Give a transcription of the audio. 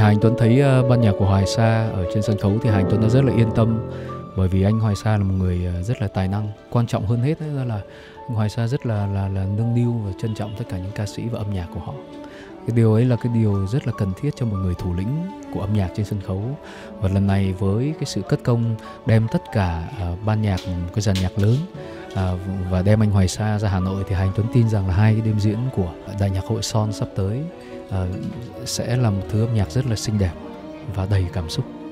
Hà Anh Tuấn thấy ban nhạc của Hoài Sa ở trên sân khấu thì Hà Anh Tuấn đã rất là yên tâm, bởi vì anh Hoài Sa là một người rất là tài năng. Quan trọng hơn hết là anh Hoài Sa rất là nâng niu và trân trọng tất cả những ca sĩ và âm nhạc của họ. Cái điều ấy là cái điều rất là cần thiết cho một người thủ lĩnh của âm nhạc trên sân khấu. Và lần này với cái sự cất công đem tất cả ban nhạc, cái dàn nhạc lớn và đem anh Hoài Sa ra Hà Nội, thì Hà Anh Tuấn tin rằng là hai cái đêm diễn của Đại nhạc hội Son sắp tới sẽ là một thứ âm nhạc rất là xinh đẹp và đầy cảm xúc.